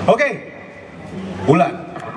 Oke, Bulan.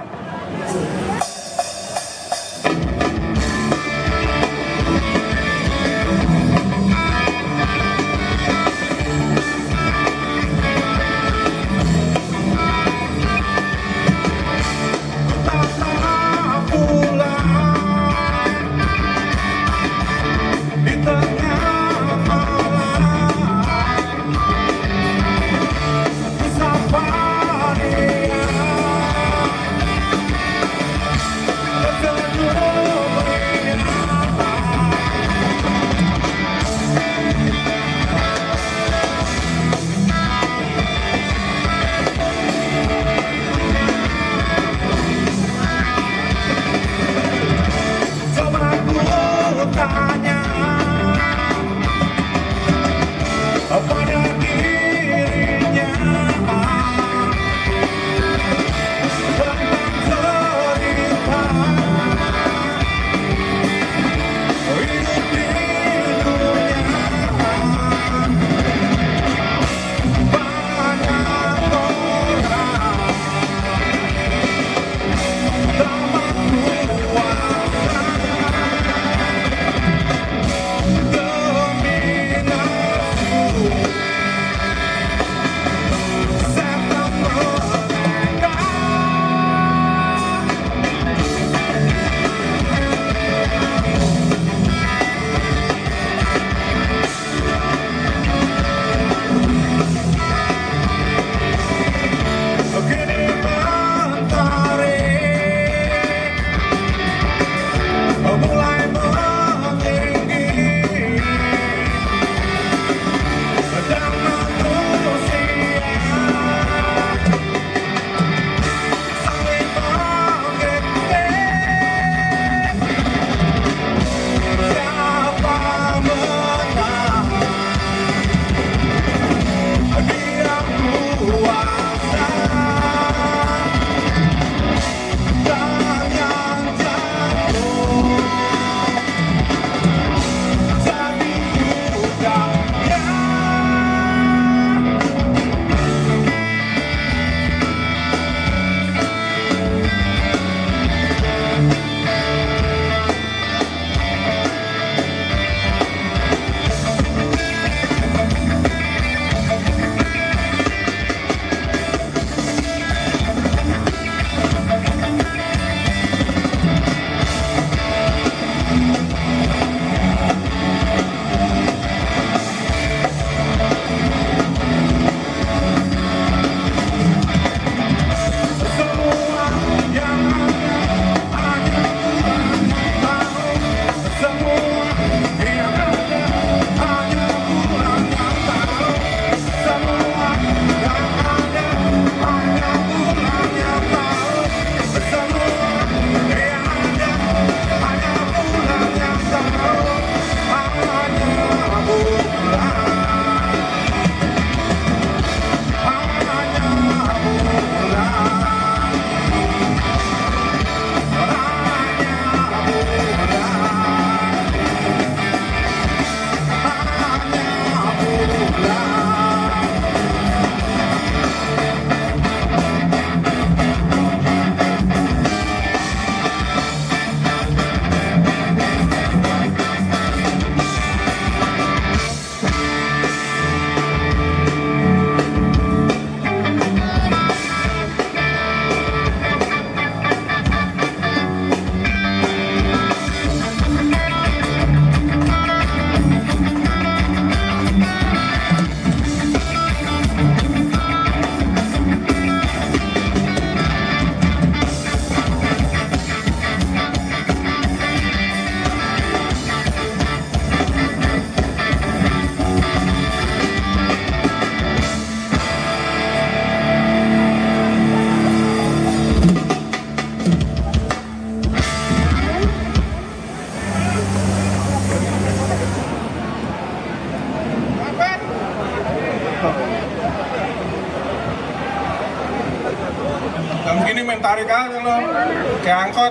Jam gini main tarik aja lo, kayak angkot.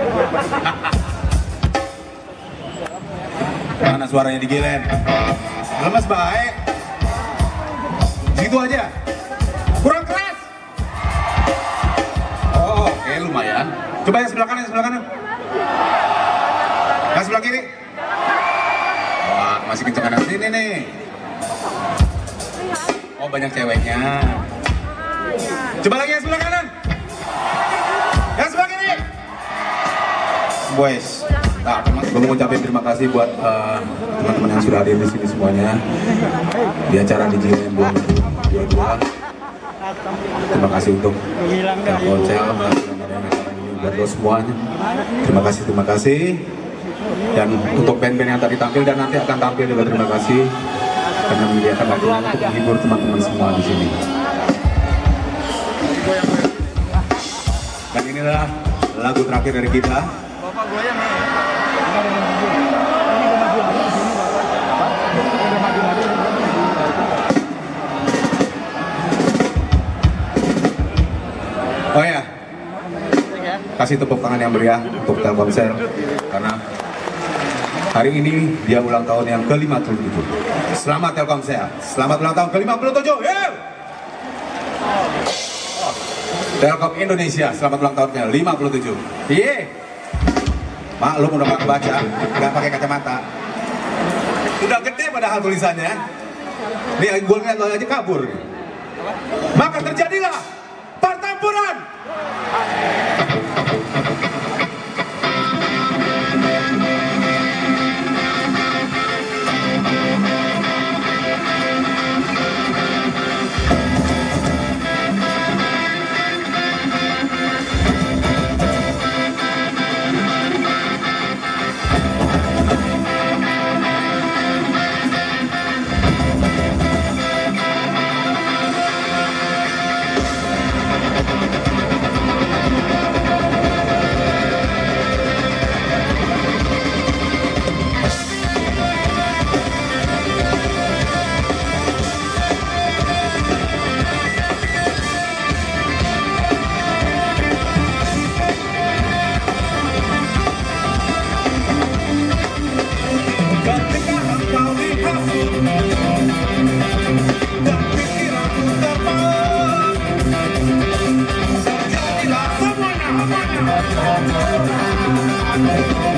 Mana suaranya di Gilen? Lemes baik. Gitu aja. Kurang keras. Coba yang sebelah kanan, yang sebelah kanan. Yang sebelah kiri. Wah, masih kenceng kanan sini nih. Oh, banyak ceweknya. Coba lagi yang sebelah kanan. Yang sebelah kiri. Boys. Nah, gue mau ngucapin terima kasih buat teman-teman yang sudah hadir di sini semuanya di acara DJM 2022. Terima kasih untuk Telkomsel buat lo semuanya. Terima kasih. Dan untuk band-band yang tadi tampil dan nanti akan tampil juga terima kasih karena menyediakan waktunya untuk menghibur teman-teman semua di sini. Dan inilah lagu terakhir dari kita. Oh ya, kasih tepuk tangan yang meriah untuk Telkomsel karena hari ini dia ulang tahun yang ke-57. Selamat Telkomsel, selamat ulang tahun ke-57. Yeah! Telkom Indonesia, selamat ulang tahunnya 57. Yeah. Maklum udah gak baca, gak pakai kacamata. Udah gede padahal tulisannya. Nih gue ngeliat lo aja kabur. Maka terjadilah pertempuran. Semuanya